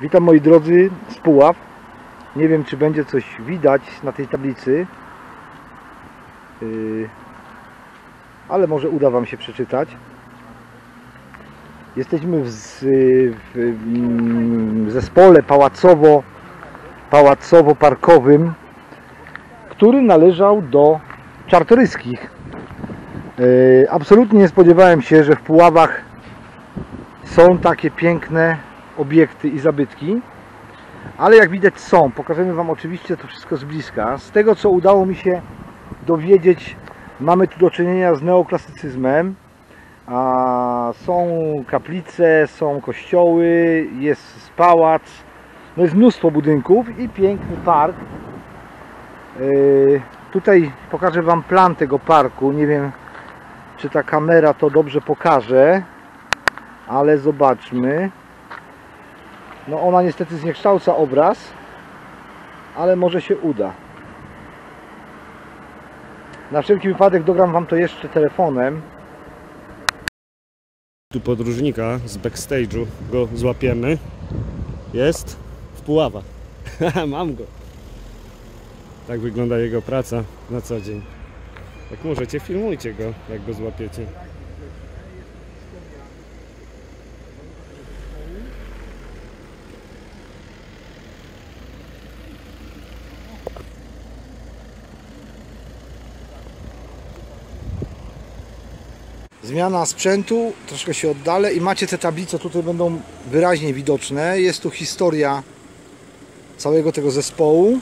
Witam moi drodzy z Puław. Nie wiem, czy będzie coś widać na tej tablicy, ale może uda Wam się przeczytać. Jesteśmy w zespole pałacowo-parkowym, który należał do Czartoryskich. Absolutnie nie spodziewałem się, że w Puławach są takie piękne obiekty i zabytki, ale jak widać są. Pokażemy Wam oczywiście to wszystko z bliska. Z tego, co udało mi się dowiedzieć, mamy tu do czynienia z neoklasycyzmem. Są kaplice, są kościoły, jest pałac, no jest mnóstwo budynków i piękny park. Tutaj pokażę Wam plan tego parku. Nie wiem, czy ta kamera to dobrze pokaże, ale zobaczmy. No ona niestety zniekształca obraz, ale może się uda. Na wszelki wypadek dogram Wam to jeszcze telefonem. Tu podróżnika z backstage'u go złapiemy. Jest w Puławach. Mam go. Tak wygląda jego praca na co dzień. Jak możecie, filmujcie go, jak go złapiecie. Zmiana sprzętu, troszkę się oddalę i macie te tablice, tutaj będą wyraźnie widoczne. Jest tu historia całego tego zespołu.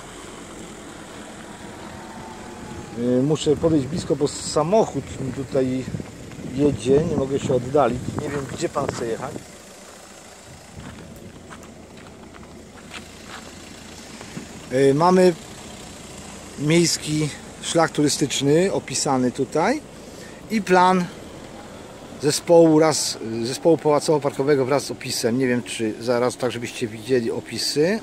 Muszę podejść blisko, bo samochód mi tutaj jedzie, nie mogę się oddalić. Nie wiem, gdzie Pan chce jechać. Mamy miejski szlak turystyczny opisany tutaj i plan zespołu pałacowo-parkowego wraz z opisem. Nie wiem, czy zaraz tak, żebyście widzieli opisy.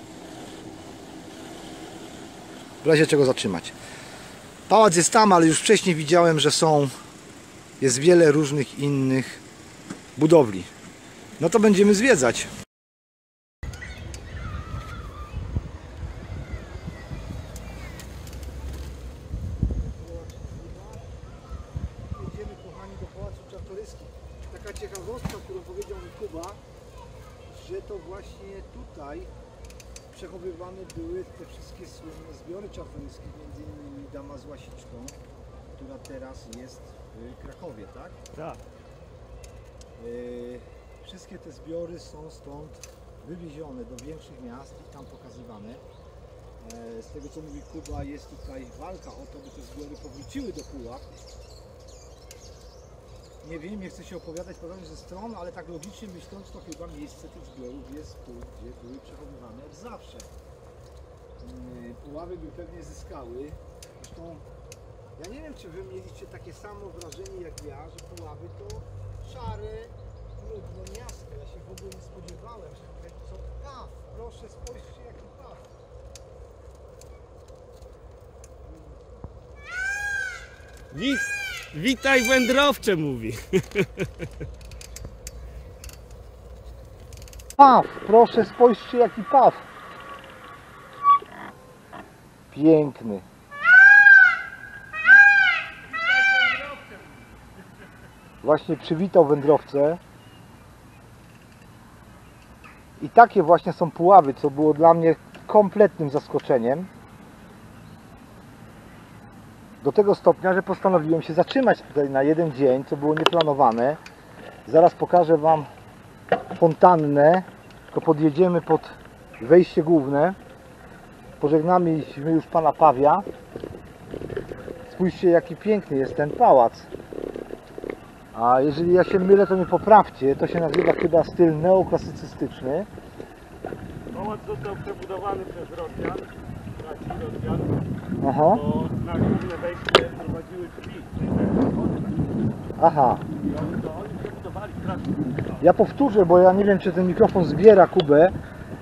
W razie czego zatrzymać. Pałac jest tam, ale już wcześniej widziałem, że jest wiele różnych innych budowli. No to będziemy zwiedzać. Jedziemy, kochani, do Pałacu Czartoryskich. Taka ciekawostka, którą powiedział mi Kuba, że to właśnie tutaj przechowywane były te wszystkie słynne zbiory czartoryskie, między innymi Dama z Łasiczką, która teraz jest w Krakowie, tak? Tak. Wszystkie te zbiory są stąd wywiezione do większych miast i tam pokazywane. Z tego, co mówi Kuba, jest tutaj walka o to, by te zbiory powróciły do Puław. Nie wiem, nie chcę się opowiadać poważnie ze stron, ale tak logicznie myśląc, to chyba miejsce tych zbiorów jest tu, gdzie były przechowywane od zawsze. Puławy by pewnie zyskały. Zresztą ja nie wiem, czy Wy mieliście takie samo wrażenie jak ja, że Puławy to szare, nudne miasto. Ja się w ogóle nie spodziewałem, że tutaj co paw. Proszę, spójrzcie, jaki paw. Witaj wędrowcze, mówi. Paw, proszę, spójrzcie, jaki paw. Piękny. Właśnie przywitał wędrowcę. I takie właśnie są Puławy, co było dla mnie kompletnym zaskoczeniem. Do tego stopnia, że postanowiłem się zatrzymać tutaj na jeden dzień, co było nieplanowane. Zaraz pokażę Wam fontannę, tylko podjedziemy pod wejście główne. Pożegnaliśmy już Pana Pawia. Spójrzcie, jaki piękny jest ten pałac. A jeżeli ja się mylę, to mnie poprawcie. To się nazywa chyba styl neoklasycystyczny. Pałac został przebudowany przez Rosjan, braci Rosjan. Aha. Bo na główne wejście prowadziły drzwi. Aha. I oni przebudowali strasznie. Ja powtórzę, bo ja nie wiem, czy ten mikrofon zbiera Kubę.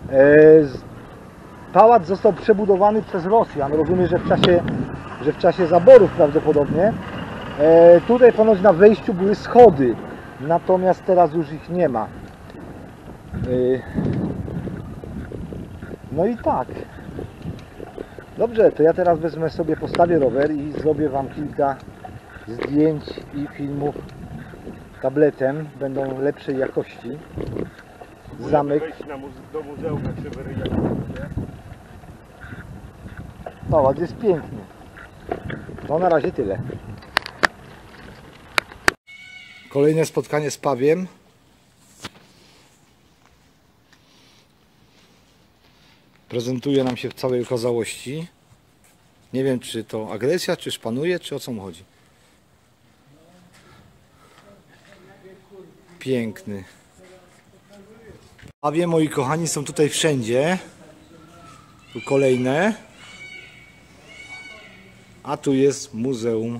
Pałac został przebudowany przez Rosjan. Rozumiem, że w czasie zaborów prawdopodobnie. Tutaj ponoć na wejściu były schody, natomiast teraz już ich nie ma. No i tak. Dobrze, to ja teraz wezmę sobie, postawię rower i zrobię Wam kilka zdjęć i filmów tabletem. Będą lepszej jakości. Zamek. Do muzeum na Krzywy Ryj. Pałac jest piękny. No na razie tyle. Kolejne spotkanie z Pawiem. Prezentuje nam się w całej okazałości. Nie wiem, czy to agresja, czy szpanuje, czy o co mu chodzi. Piękny. Pawie, moi kochani, są tutaj wszędzie. Tu kolejne. A tu jest Muzeum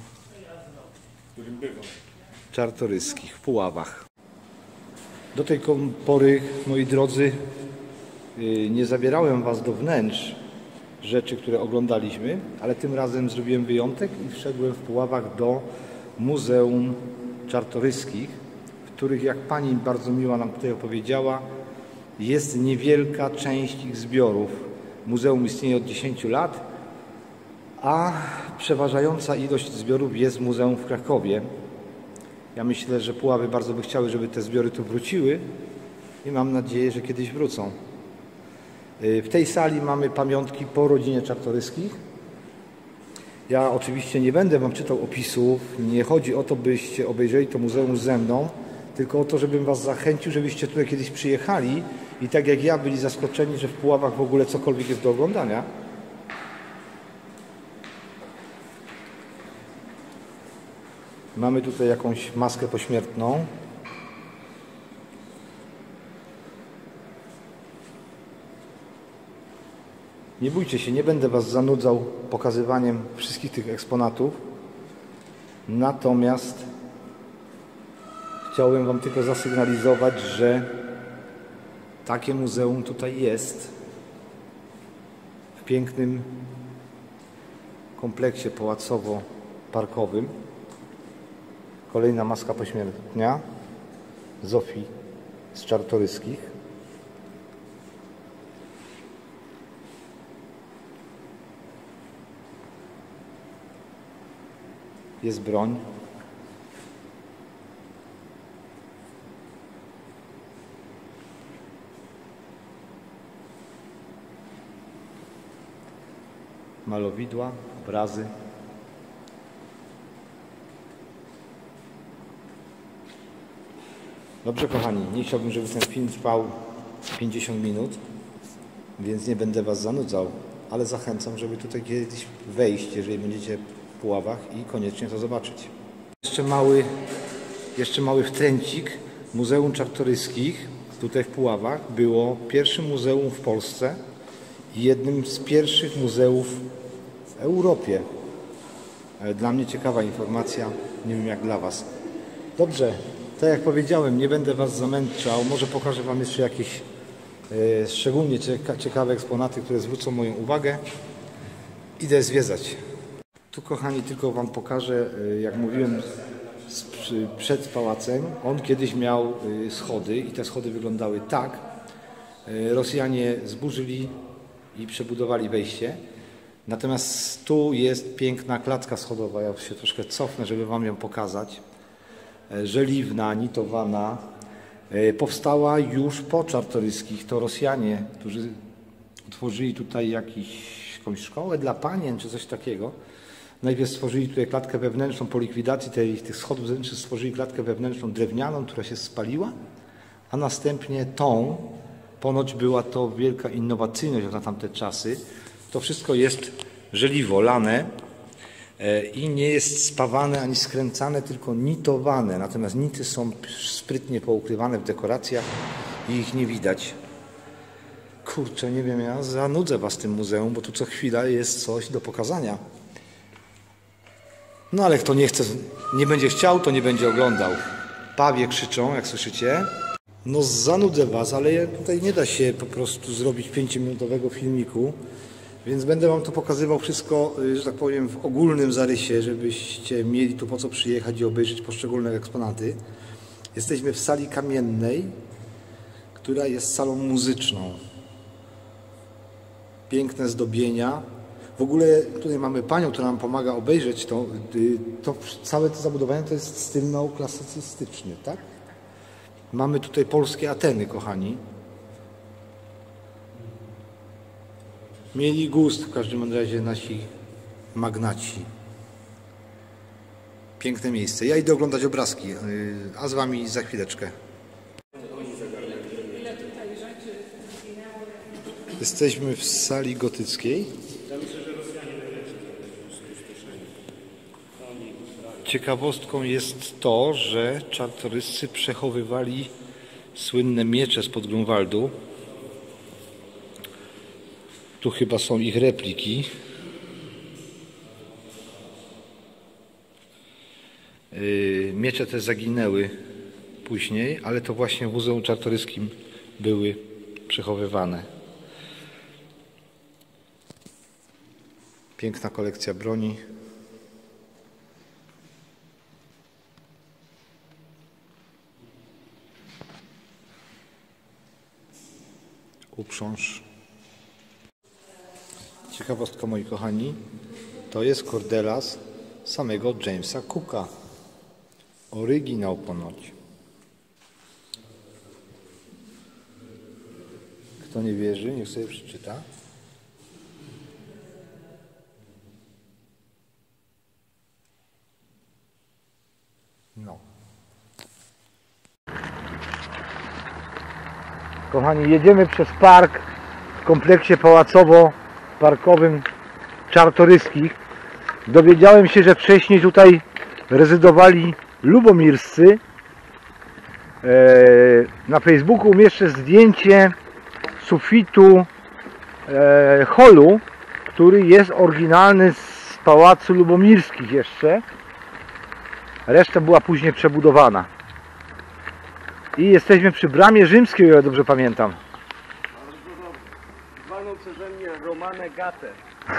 Czartoryskich w Puławach. Do tej pory, moi drodzy, nie zabierałem Was do wnętrz rzeczy, które oglądaliśmy, ale tym razem zrobiłem wyjątek i wszedłem w Puławach do Muzeum Czartoryskich, w których, jak Pani bardzo miła nam tutaj opowiedziała, jest niewielka część ich zbiorów. Muzeum istnieje od 10 lat, a przeważająca ilość zbiorów jest w muzeum w Krakowie. Ja myślę, że Puławy bardzo by chciały, żeby te zbiory tu wróciły i mam nadzieję, że kiedyś wrócą. W tej sali mamy pamiątki po rodzinie Czartoryskich. Ja oczywiście nie będę Wam czytał opisów, nie chodzi o to, byście obejrzeli to muzeum ze mną, tylko o to, żebym Was zachęcił, żebyście tutaj kiedyś przyjechali i tak jak ja byli zaskoczeni, że w Puławach w ogóle cokolwiek jest do oglądania. Mamy tutaj jakąś maskę pośmiertną. Nie bójcie się, nie będę Was zanudzał pokazywaniem wszystkich tych eksponatów. Natomiast chciałem Wam tylko zasygnalizować, że takie muzeum tutaj jest. W pięknym kompleksie pałacowo-parkowym. Kolejna maska pośmiertnia Zofii z Czartoryskich. Jest broń. Malowidła, obrazy. Dobrze, kochani, nie chciałbym, żeby ten film trwał 50 minut, więc nie będę Was zanudzał, ale zachęcam, żeby tutaj kiedyś wejść, jeżeli będziecie w Puławach i koniecznie to zobaczyć. Jeszcze mały wtręcik. Muzeum Czartoryskich tutaj w Puławach było pierwszym muzeum w Polsce i jednym z pierwszych muzeów w Europie. Dla mnie ciekawa informacja, nie wiem jak dla Was. Dobrze, tak jak powiedziałem, nie będę Was zamęczał, może pokażę Wam jeszcze jakieś szczególnie ciekawe eksponaty, które zwrócą moją uwagę. Idę zwiedzać. Tu, kochani, tylko Wam pokażę, jak mówiłem, przed pałacem. On kiedyś miał schody i te schody wyglądały tak. Rosjanie zburzyli i przebudowali wejście. Natomiast tu jest piękna klatka schodowa. Ja się troszkę cofnę, żeby Wam ją pokazać. Żeliwna, nitowana. Powstała już po Czartoryskich. To Rosjanie, którzy utworzyli tutaj jakąś szkołę dla panien czy coś takiego. Najpierw stworzyli tutaj klatkę wewnętrzną po likwidacji tych schodów zewnętrznych, stworzyli klatkę wewnętrzną drewnianą, która się spaliła, a następnie tą, ponoć była to wielka innowacyjność na tamte czasy. To wszystko jest żeliwo, lane i nie jest spawane ani skręcane, tylko nitowane. Natomiast nity są sprytnie poukrywane w dekoracjach i ich nie widać. Kurczę, nie wiem, ja zanudzę Was tym muzeum, bo tu co chwila jest coś do pokazania. No ale kto nie chce, nie będzie chciał, to nie będzie oglądał. Pawie krzyczą, jak słyszycie. No zanudzę Was, ale tutaj nie da się po prostu zrobić 5-minutowego filmiku, więc będę Wam to pokazywał wszystko, że tak powiem, w ogólnym zarysie, żebyście mieli tu po co przyjechać i obejrzeć poszczególne eksponaty. Jesteśmy w sali kamiennej, która jest salą muzyczną. piękne zdobienia. W ogóle tutaj mamy panią, która nam pomaga obejrzeć to. Całe to zabudowanie to jest styl neoklasycystyczny, tak? Mamy tutaj polskie Ateny, kochani. Mieli gust w każdym razie nasi magnaci. Piękne miejsce. Ja idę oglądać obrazki, a z wami za chwileczkę. Jesteśmy w sali gotyckiej. Ciekawostką jest to, że czartoryscy przechowywali słynne miecze spod Grunwaldu. Tu chyba są ich repliki. Miecze te zaginęły później, ale to właśnie w Muzeum Czartoryskim były przechowywane. Piękna kolekcja broni. Uprząż. Ciekawostka, moi kochani, to jest kordelas samego Jamesa Cooka. Oryginał ponoć. Kto nie wierzy, niech sobie przeczyta. No. Kochani, jedziemy przez park w kompleksie pałacowo-parkowym Czartoryskich. Dowiedziałem się, że wcześniej tutaj rezydowali lubomirscy. Na Facebooku umieszczę zdjęcie sufitu holu, który jest oryginalny z pałacu lubomirskich jeszcze. Reszta była później przebudowana. I jesteśmy przy Bramie Rzymskiej, o ile dobrze pamiętam. Zwaną przeze mnie Romane Gate.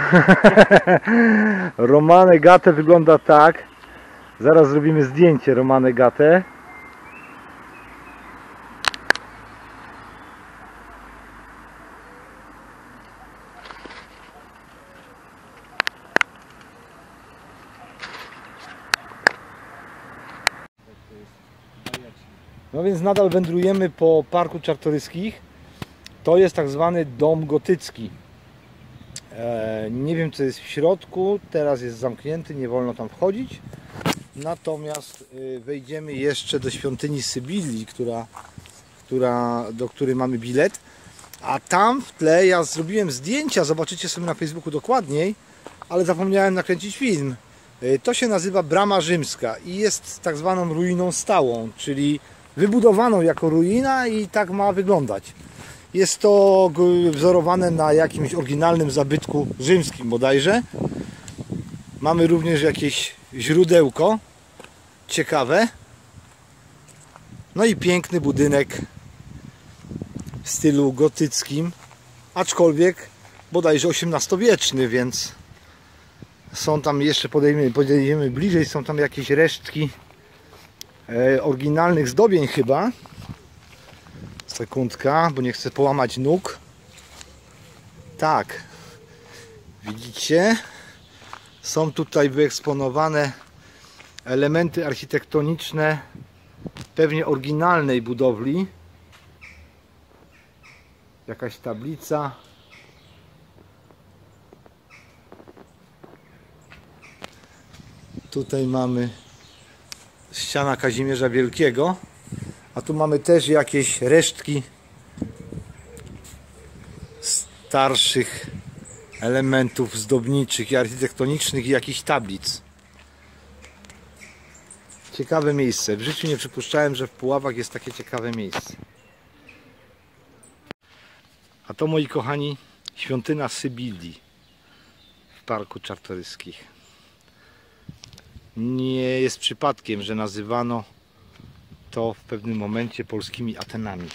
Romane Gate wygląda tak. Zaraz zrobimy zdjęcie Romane Gate. No więc nadal wędrujemy po Parku Czartoryskich. To jest tak zwany dom gotycki. Nie wiem, co jest w środku. Teraz jest zamknięty, nie wolno tam wchodzić. Natomiast wejdziemy jeszcze do świątyni Sybilii, do której mamy bilet. A tam w tle ja zrobiłem zdjęcia, zobaczycie sobie na Facebooku dokładniej, ale zapomniałem nakręcić film. To się nazywa Brama Rzymska i jest tak zwaną ruiną stałą, czyli wybudowaną jako ruina i tak ma wyglądać. Jest to wzorowane na jakimś oryginalnym zabytku rzymskim bodajże. Mamy również jakieś źródełko ciekawe. No i piękny budynek w stylu gotyckim, aczkolwiek bodajże XVIII-wieczny, więc są tam jeszcze, podejdziemy bliżej, są tam jakieś resztki oryginalnych zdobień chyba. Sekundka, bo nie chcę połamać nóg. Tak, widzicie? Są tutaj wyeksponowane elementy architektoniczne pewnie oryginalnej budowli. Jakaś tablica. Tutaj mamy ściana Kazimierza Wielkiego, a tu mamy też jakieś resztki starszych elementów zdobniczych i architektonicznych i jakichś tablic. Ciekawe miejsce. W życiu nie przypuszczałem, że w Puławach jest takie ciekawe miejsce. A to, moi kochani, świątynia Sybilii w Parku Czartoryskich. Nie jest przypadkiem, że nazywano to w pewnym momencie polskimi Atenami.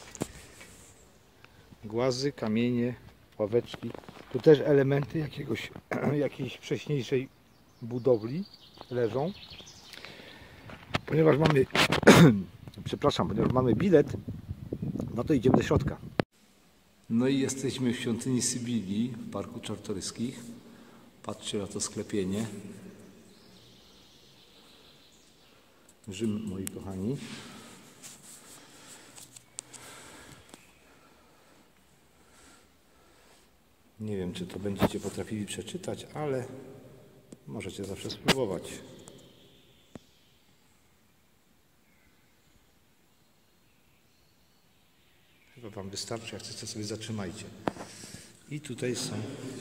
Głazy, kamienie, ławeczki. Tu też elementy jakiejś wcześniejszej budowli leżą. Ponieważ mamy ponieważ mamy bilet, no to idziemy do środka. No i jesteśmy w świątyni Sybilii w Parku Czartoryskich. Patrzcie na to sklepienie. Rzym, moi kochani. Nie wiem, czy to będziecie potrafili przeczytać, ale możecie zawsze spróbować. Chyba wam wystarczy, jak chcecie sobie zatrzymajcie. I tutaj są...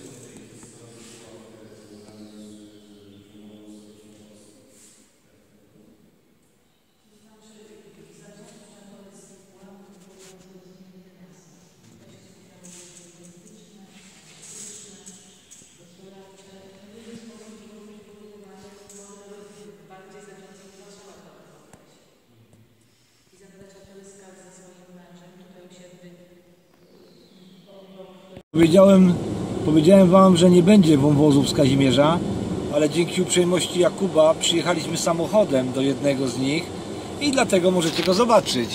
Powiedziałem wam, że nie będzie wąwozów z Kazimierza, ale dzięki uprzejmości Jakuba przyjechaliśmy samochodem do jednego z nich i dlatego możecie go zobaczyć.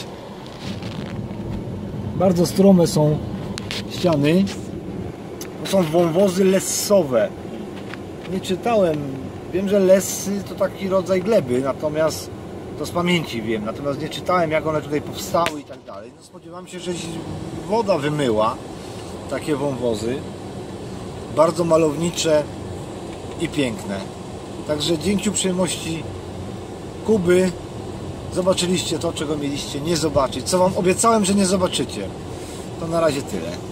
Bardzo strome są ściany. To są wąwozy lessowe. Nie czytałem. Wiem, że lessy to taki rodzaj gleby, natomiast to z pamięci wiem. Natomiast nie czytałem, jak one tutaj powstały i tak dalej. No, spodziewam się, że woda wymyła takie wąwozy. Bardzo malownicze i piękne. Także dzięki uprzejmości Kuby zobaczyliście to, czego mieliście nie zobaczyć. Co wam obiecałem, że nie zobaczycie. To na razie tyle.